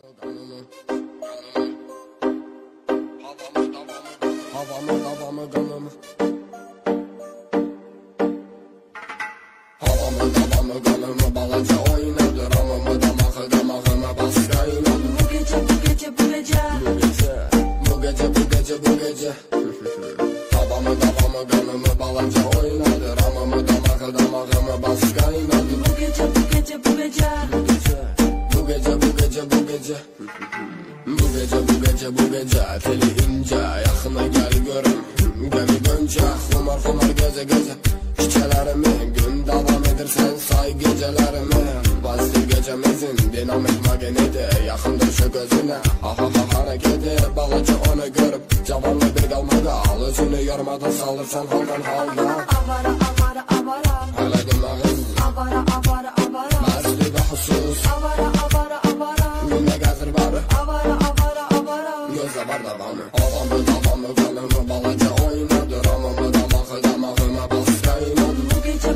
Havamı kanımı balaca oynadı. Ramımı damağıma bas kaynadı. Bu gece Bu gece Havamı kanımı balaca oynadı. Ramımı damağıma bas kaynadı. Bu gece Bu gece teli ince. Yaxına gel görüm gemi dönce. Xumar geze Şişelerimi gün devam edirsen say gecelerimi. Bazı gecemizin dinamik magneti. Yaxındır şu gözüne ha hareketi. Balaca onu görüp cavanlı bir kalmadı. Al özünü yormadan salırsan haldan halda. Avara Hala demağın avara Mərsli və husus avara Gündə gəzir barı avara Gözlə var davamı Havamı kanımı balaca oynadı. Ramımı damağıma bas kaynadı. Bu gece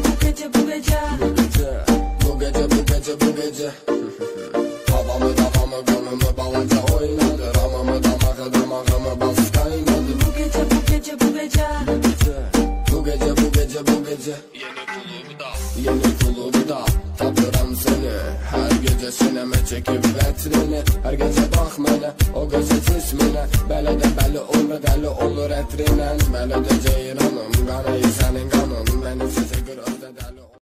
Bu gece Havamı kanımı balaca oynadı. Ramımı damağıma bas kaynadı. Bu gece Bu gece Yeni kulübda tapıram seni. Her gece sineme çekip vetrini. Her gece bak mənə o gözü cisminə. Belə də bəli olur dəli olur ətrinen. Mələ də ceyranım qanayı sənin qanın. Mənim sizə görə